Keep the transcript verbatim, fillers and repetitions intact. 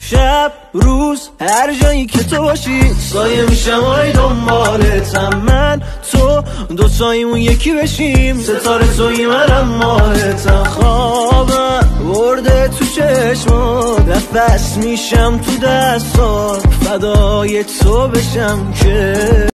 شب روز هر جایی که تو باشی سایه میشم آی دنبالتم، من تو دو سایمون یکی بشیم، ستاره توی منم ماهتم. خوابم برده تو چشمات، نفس میشم تو دستات، فدای تو بشم که